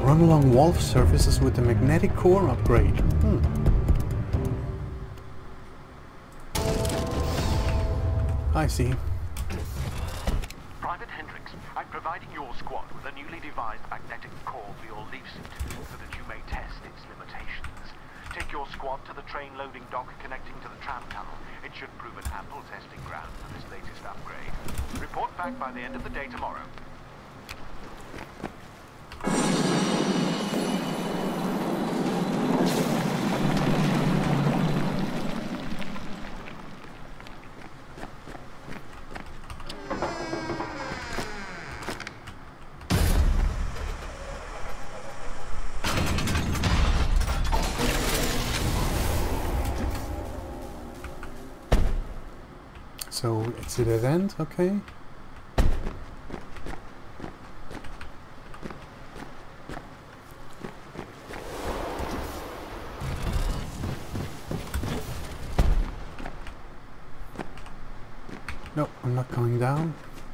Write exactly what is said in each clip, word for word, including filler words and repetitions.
Run along wall surfaces with the magnetic core upgrade. Hmm. I see. Private Hendricks, I'm providing your squad with a newly devised magnetic core for your leaf suit so that you may test its limitations. Take your squad to the train loading dock connecting to the tram tunnel. It should prove an ample testing ground for this latest upgrade. Report back by the end of the day tomorrow. So it's a dead end, okay. No, I'm not going down.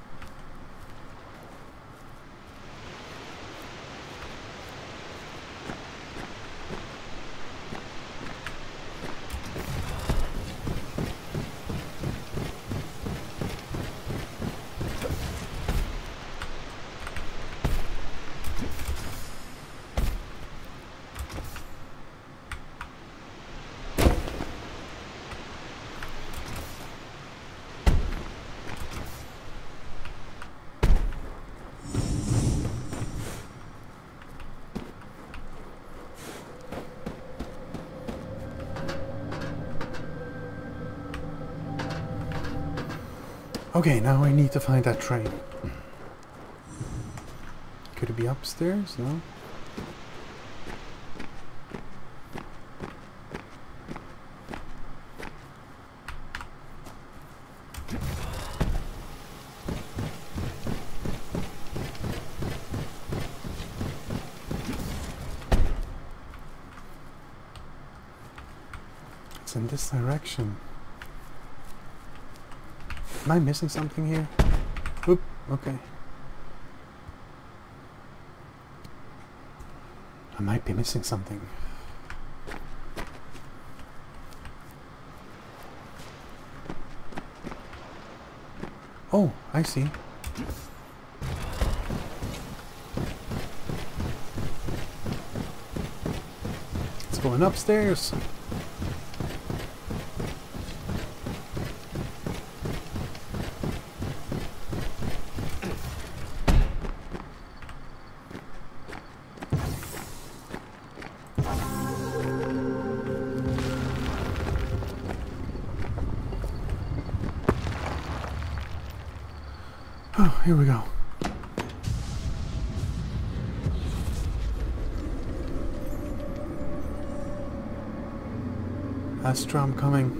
Okay, now I need to find that train. Could it be upstairs? No? It's in this direction. Am I missing something here? Oop, okay. I might be missing something. Oh, I see. It's going upstairs. Oh, here we go. Astra, I'm coming.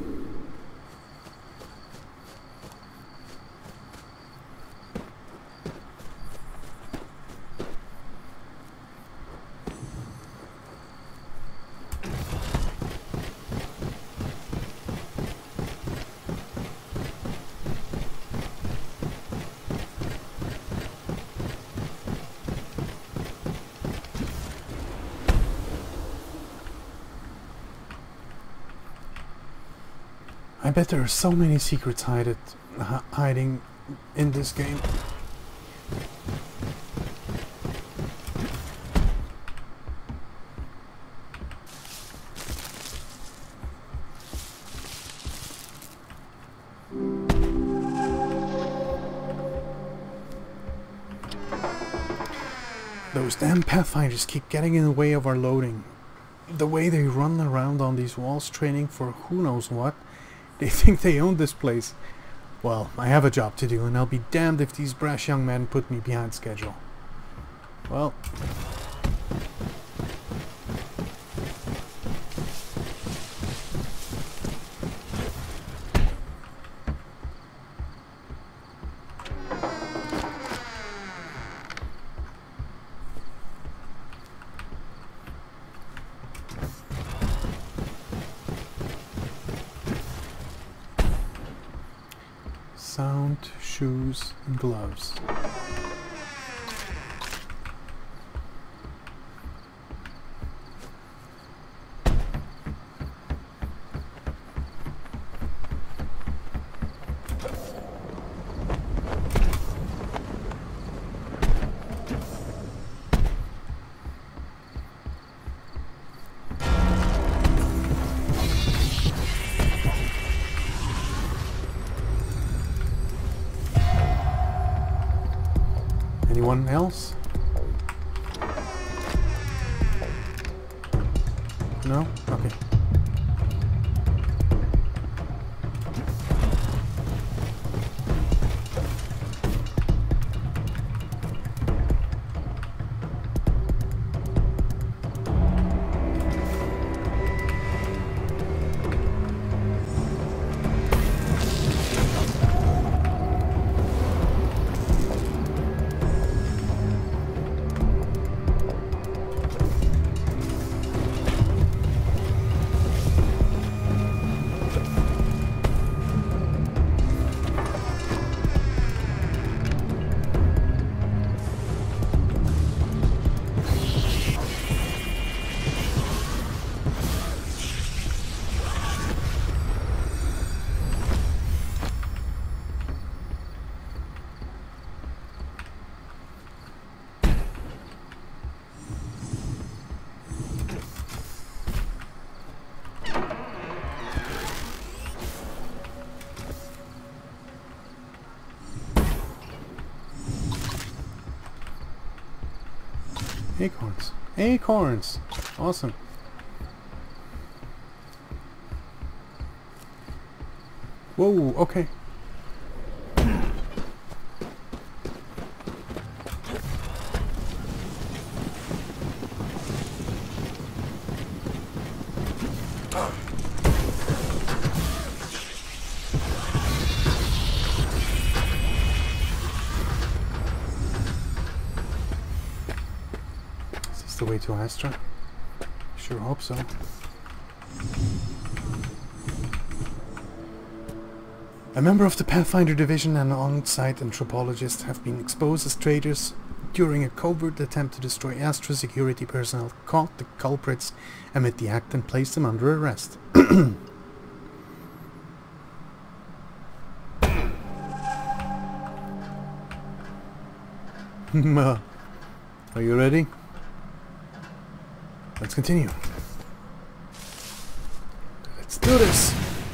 I bet there are so many secrets hided, uh, hiding in this game. Those damn pathfinders keep getting in the way of our loading. The way they run around on these walls training for who knows what. They think they own this place. Well, I have a job to do, and I'll be damned if these brash young men put me behind schedule. Well... sound, shoes, and gloves. Anyone else? No? Okay. Acorns. Acorns! Awesome. Whoa, okay. Is this the way to Astra? Sure hope so. A member of the Pathfinder division and on-site anthropologist have been exposed as traitors during a covert attempt to destroy Astra. Security personnel caught the culprits amid the act and placed them under arrest. Are you ready? Let's continue. Let's do this!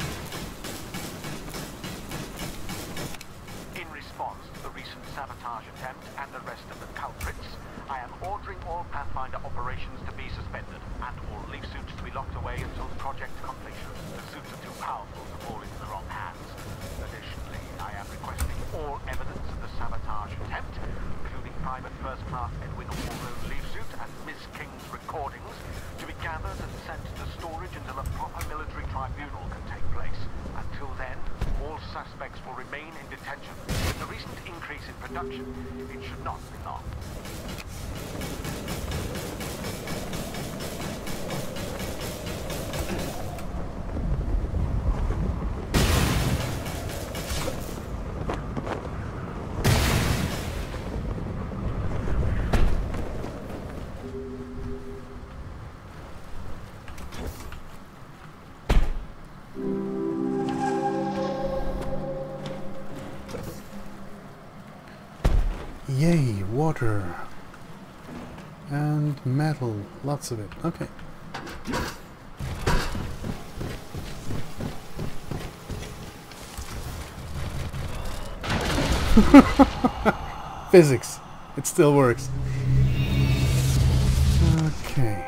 In response to the recent sabotage attempt and the rest of the culprits, I am ordering all Pathfinder operations to be suspended and all leaf suits to be locked away until the project's completion. The suits are too powerful to fall into the wrong hands. Additionally, I am requesting all evidence of the sabotage attempt, including Private First Class Edwin Allroad leaf suit and Miss King's recordings, to be gathered and sent to storage until a proper military tribunal can take place. Until then, all suspects will remain in detention. With the recent increase in production, it should not be long. Yay, water. And metal. Lots of it. Okay. Physics. It still works. Okay.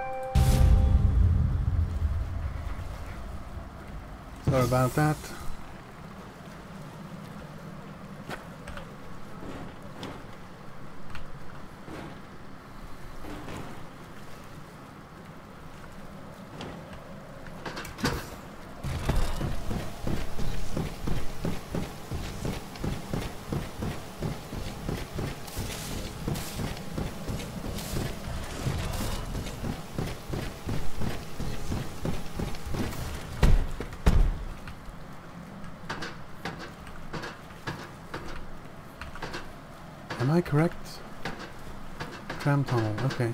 Sorry about that. Am I correct? Tram tunnel, okay.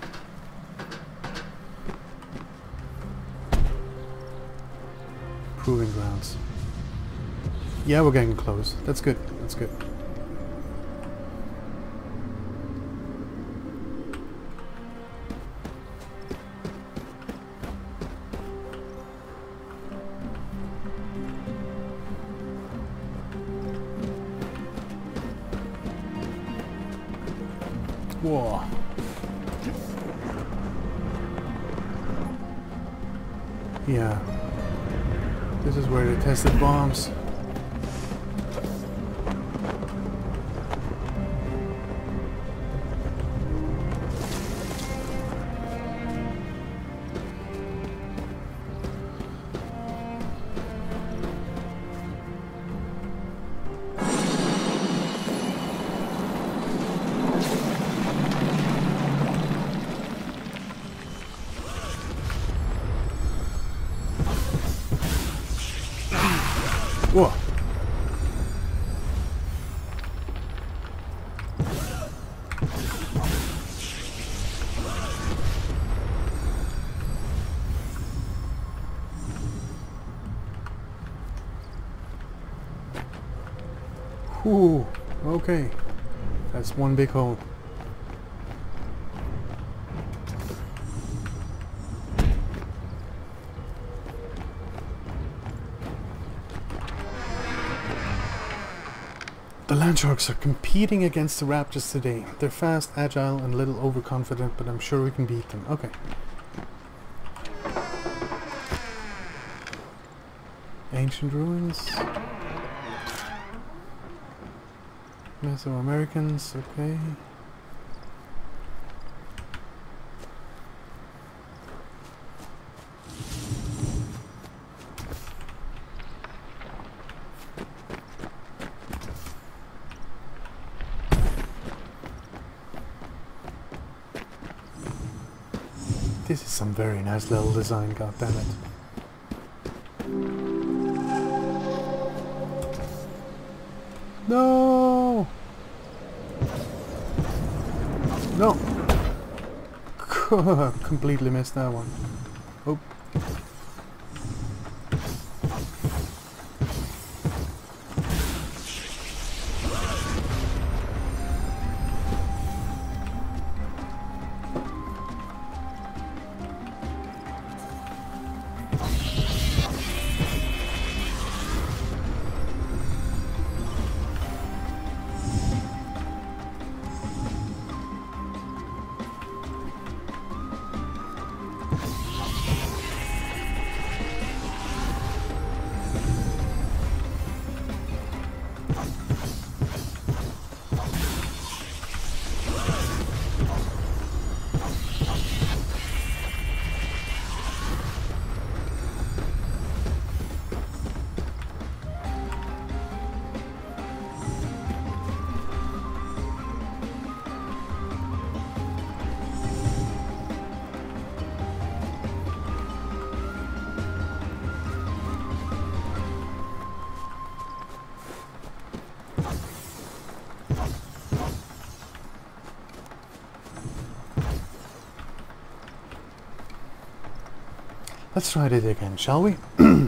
Proving grounds. Yeah, we're getting close. That's good. That's good. Whoa. Yeah. This is where they tested bombs. Whoa. Ooh, okay. That's one big hole. The land sharks are competing against the raptors today. They're fast, agile, and a little overconfident, but I'm sure we can beat them. Okay. Ancient ruins. Mesoamericans, okay. This is some very nice little design, goddammit. No! No! Completely missed that one. Oh. Let's try it again, shall we?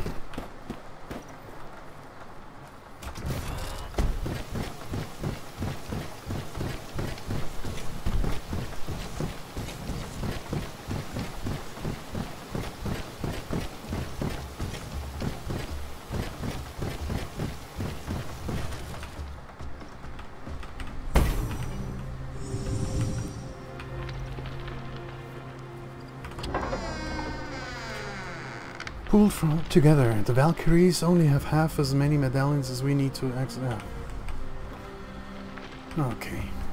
Pulled from together, the Valkyries only have half as many medallions as we need to access. Okay.